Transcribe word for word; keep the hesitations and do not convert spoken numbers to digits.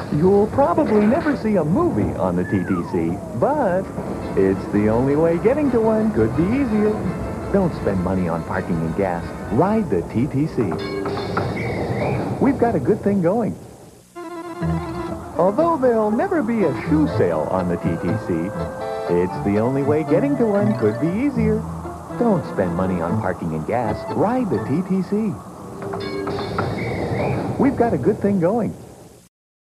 You'll probably never see a movie on the T T C, but it's the only way getting to one could be easier. Don't spend money on parking and gas. Ride the T T C. We've got a good thing going. Although there'll never be a shoe sale on the T T C, it's the only way getting to one could be easier. Don't spend money on parking and gas. Ride the T T C. We've got a good thing going.